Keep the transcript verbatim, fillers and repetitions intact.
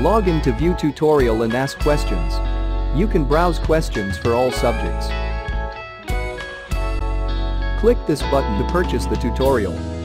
Log in to view tutorial and ask questions. You can browse questions for all subjects. Click this button to purchase the tutorial.